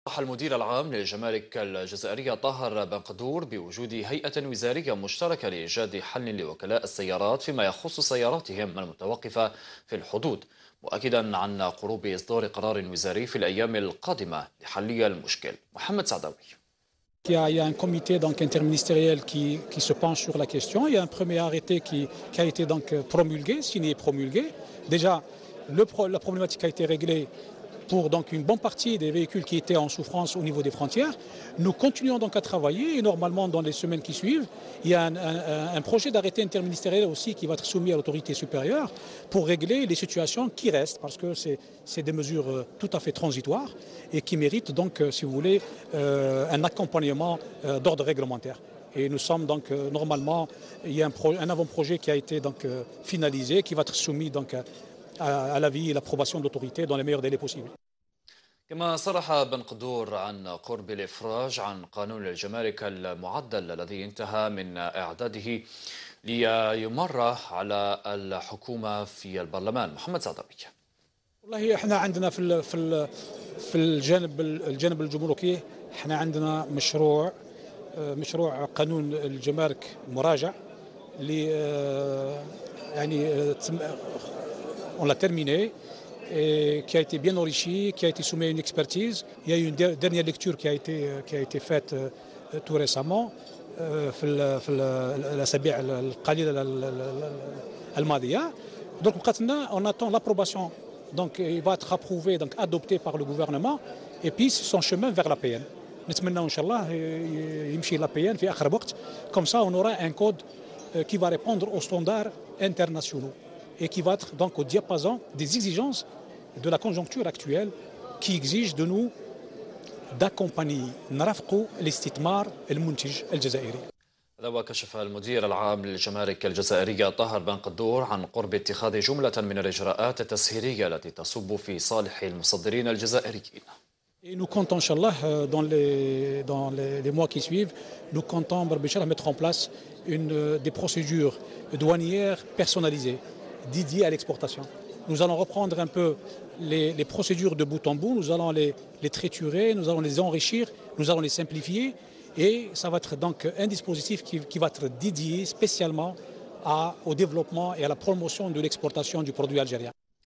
صرح المدير العام للجمارك الجزائرية طاهر بن قدور بوجود هيئة وزارية مشتركة لإيجاد حل لوكلاء السيارات فيما يخص سياراتهم المتوقفة في الحدود، مؤكدا عن قرب إصدار قرار وزاري في الأيام القادمة لحل المشكل. محمد سعداوي. Il y a un comité donc, interministériel qui se penche sur la question. Il y a un premier arrêté qui a été donc, promulgué, signé et promulgué. Déjà, la problématique a été réglée pour donc, une bonne partie des véhicules qui étaient en souffrance au niveau des frontières. Nous continuons donc à travailler et normalement dans les semaines qui suivent, il y a un projet d'arrêté interministériel aussi qui va être soumis à l'autorité supérieure pour régler les situations qui restent parce que c'est des mesures tout à fait transitoires et qui méritent donc, si vous voulez, un accompagnement d'ordre réglementaire. Et nous sommes donc normalement, il y a un avant-projet qui a été donc finalisé, qui va être soumis donc à l'avis et l'approbation de l'autorité dans les meilleurs délais possibles. كما صرح بن قدور عن قرب الإفراج عن قانون الجمارك المعدل الذي انتهى من إعداده ليمر على الحكومة في البرلمان. محمد سعداوي. والله احنا عندنا في الجانب الجمركي احنا عندنا مشروع قانون الجمارك مراجع اللي يعني on l'a terminé et qui a été bien enrichi, qui a été soumis à une expertise. Il y a eu une dernière lecture qui a été faite tout récemment في الأسابيع القليلة الماضية. Donc on attend l'approbation. Donc il va être approuvé, donc adopté par le gouvernement et puis son chemin vers la PN. نتمنى إن شاء الله يمشي la PN في آخر وقت. Comme ça on aura un code qui va répondre aux standards internationaux et qui va être donc au diapason des exigences de la conjoncture actuelle qui exige de nous d'accompagner نرافقوا الاستثمار المنتج الجزائري. هذا وكشف المدير العام للجمارك الجزائرية طاهر بن قدور عن قرب اتخاذ جملة من الإجراءات التسهيلية التي تصب في صالح المصدرين الجزائريين. Et nous comptons, Inch'Allah, dans les mois qui suivent, nous comptons mettre en place des procédures douanières personnalisées dédiées à l'exportation. Nous allons reprendre un peu les procédures de bout en bout, nous allons les triturer, nous allons les enrichir, nous allons les simplifier et ça va être donc un dispositif qui va être dédié spécialement au développement et à la promotion de l'exportation du produit algérien.